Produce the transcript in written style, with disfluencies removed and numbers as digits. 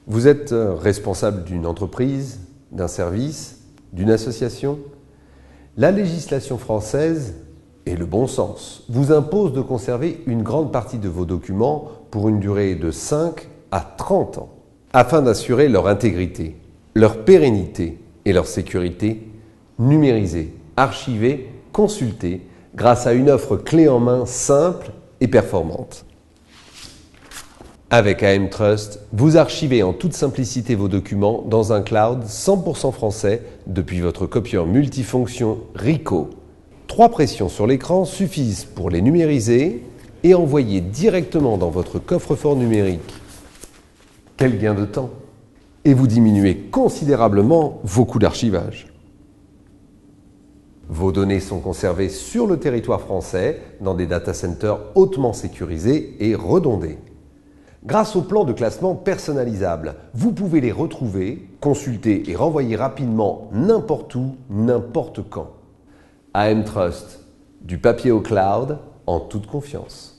Vous êtes responsable d'une entreprise, d'un service, d'une association. La législation française et le bon sens vous impose de conserver une grande partie de vos documents pour une durée de 5 à 30 ans, afin d'assurer leur intégrité, leur pérennité et leur sécurité, numérisés, archivés, consultés, grâce à une offre clé en main simple et performante. Avec AMTrust, vous archivez en toute simplicité vos documents dans un cloud 100% français depuis votre copieur multifonction Ricoh. 3 pressions sur l'écran suffisent pour les numériser et envoyer directement dans votre coffre-fort numérique. Quel gain de temps! Et vous diminuez considérablement vos coûts d'archivage. Vos données sont conservées sur le territoire français dans des data centers hautement sécurisés et redondés. Grâce au plan de classement personnalisable, vous pouvez les retrouver, consulter et renvoyer rapidement n'importe où, n'importe quand. AMTrust, du papier au cloud, en toute confiance.